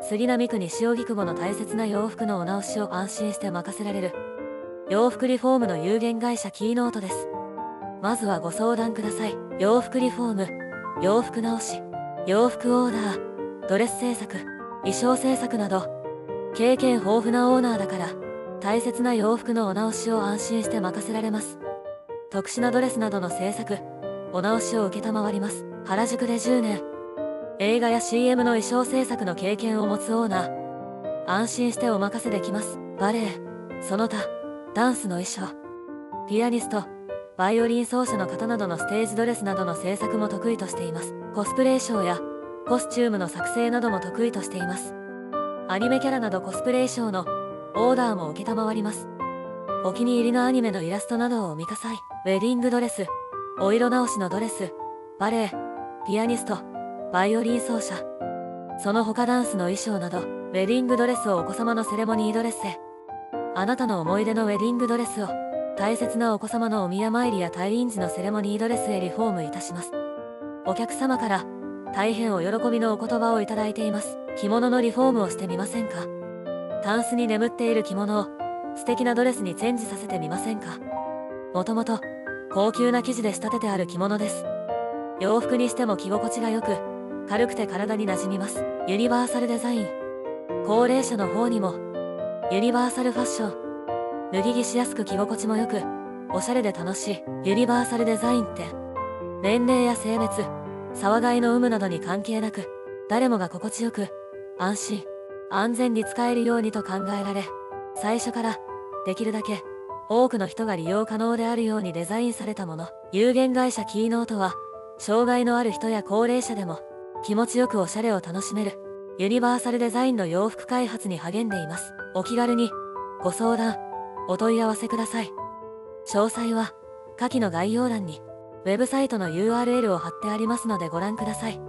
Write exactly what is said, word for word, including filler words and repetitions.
杉並区西荻窪の大切な洋服のお直しを安心して任せられる洋服リフォームの有限会社キーノートです。まずはご相談ください。洋服リフォーム、洋服直し、洋服オーダー、ドレス制作、衣装制作など経験豊富なオーナーだから大切な洋服のお直しを安心して任せられます。特殊なドレスなどの制作、お直しを受けたまわります。原宿でじゅうねん、映画や シーエム の衣装制作の経験を持つオーナー、安心してお任せできます。バレエ、その他ダンスの衣装、ピアニスト、バイオリン奏者の方などのステージドレスなどの制作も得意としています。コスプレ衣装やコスチュームの作成なども得意としています。アニメキャラなどコスプレ衣装のオーダーも承ります。お気に入りのアニメのイラストなどをお見ください。ウェディングドレス、お色直しのドレス、バレエ、ピアニスト、バイオリン奏者、その他ダンスの衣装など、ウェディングドレスをお子様のセレモニードレスへ、あなたの思い出のウェディングドレスを大切なお子様のお宮参りや退院時のセレモニードレスへリフォームいたします。お客様から大変お喜びのお言葉をいただいています。着物のリフォームをしてみませんか？タンスに眠っている着物を素敵なドレスにチェンジさせてみませんか？もともと高級な生地で仕立ててある着物です。洋服にしても着心地が良く、軽くて体に馴染みます。ユニバーサルデザイン。高齢者の方にもユニバーサルファッション。脱ぎ着しやすく着心地も良く、おしゃれで楽しい。ユニバーサルデザインって年齢や性別、騒がいの有無などに関係なく、誰もが心地よく安心安全に使えるようにと考えられ、最初からできるだけ多くの人が利用可能であるようにデザインされたもの。有限会社キーノートは障害のある人や高齢者でも気持ちよくおしゃれを楽しめるユニバーサルデザインの洋服開発に励んでいます。お気軽にご相談お問い合わせください。詳細は下記の概要欄にウェブサイトの ユーアールエル を貼ってありますのでご覧ください。